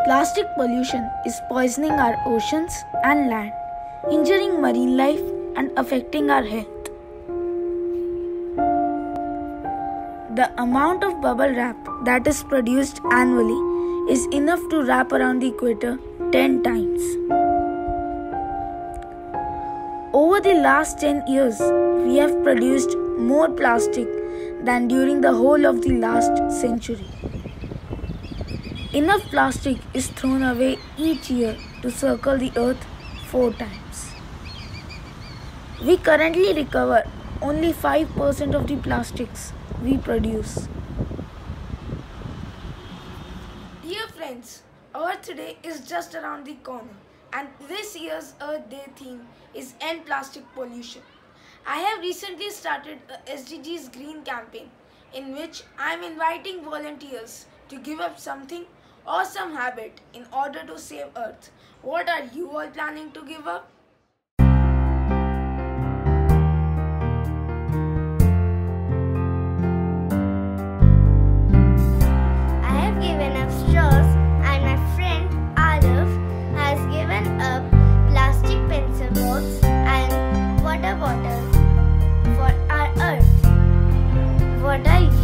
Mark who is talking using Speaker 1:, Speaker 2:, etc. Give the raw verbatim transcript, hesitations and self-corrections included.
Speaker 1: Plastic pollution is poisoning our oceans and land, injuring marine life and affecting our health. The amount of bubble wrap that is produced annually is enough to wrap around the equator ten times. Over the last ten years, we have produced more plastic than during the whole of the last century. Enough plastic is thrown away each year to circle the earth four times. We currently recover only five percent of the plastics we produce. Dear friends, Earth Day is just around the corner, and this year's Earth Day theme is End Plastic Pollution. I have recently started a S D Gs green campaign in which I am inviting volunteers to give up something or some habit in order to save Earth. What are you all planning to give up?
Speaker 2: I have given up straws and my friend Arif has given up plastic pencil box and water bottles for our Earth. What are you?